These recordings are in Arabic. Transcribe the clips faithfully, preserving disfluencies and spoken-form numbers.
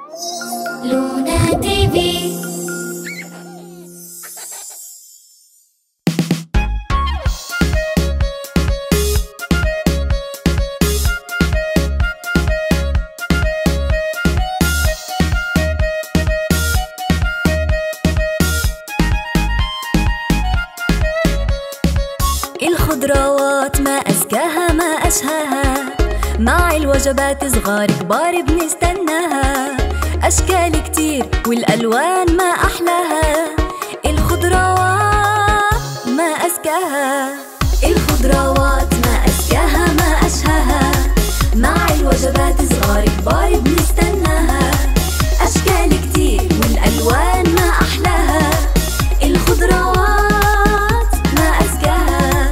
لونا تي في. الخضروات ما أزكاها ما أشهاها، مع الوجبات صغار كبار بنستناها، أشكال كتير والألوان ما أحلاها، الخضروات ما أزكاها. الخضروات ما أزكاها ما أشهاها، مع الوجبات صغار كبار بنستناها، أشكال كتير والألوان ما أحلاها، الخضروات ما أزكاها.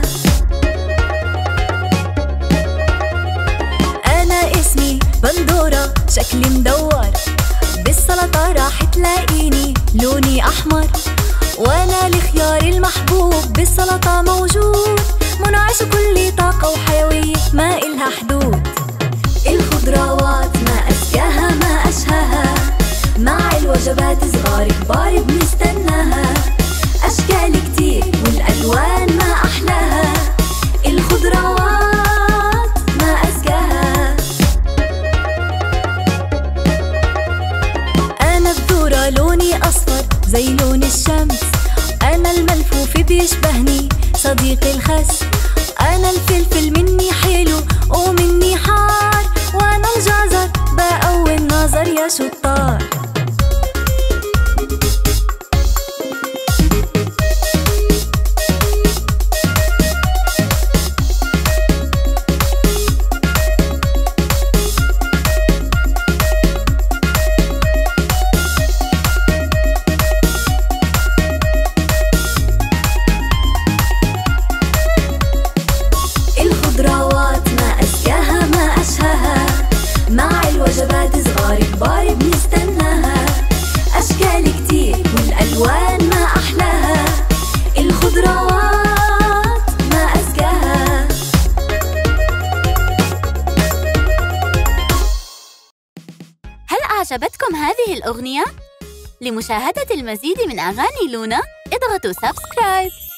أنا اسمي بندورة، شكلي مدور، بالسلطة راح تلاقيني لوني أحمر، وأنا الخيار المحبوب بالسلطة موجود، منعش كل طاقة وحيوية ما إلها حدود. الخضروات ما أزكاها ما أشهاها، مع الوجبات صغار كبار بنستناها، أشكال كتير والألوان ما أحلاها، الخضروات ما أزكاها. أنا بذورة لوني أصفر زي لون الشمس، أنا الملفوف بيشبهني صديقي الخس، أنا الفلفل مني حلو ومني حار، وأنا الجزر بقوي النظر يا شطار. الخضروات ما أزكاها ما أشهاها، مع الوجبات صغار كبار بنستناها، أشكال كتير والألوان ما أحلاها، الخضروات ما أزكاها. هل أعجبتكم هذه الأغنية؟ لمشاهدة المزيد من أغاني لونا اضغطوا سبسكرايب.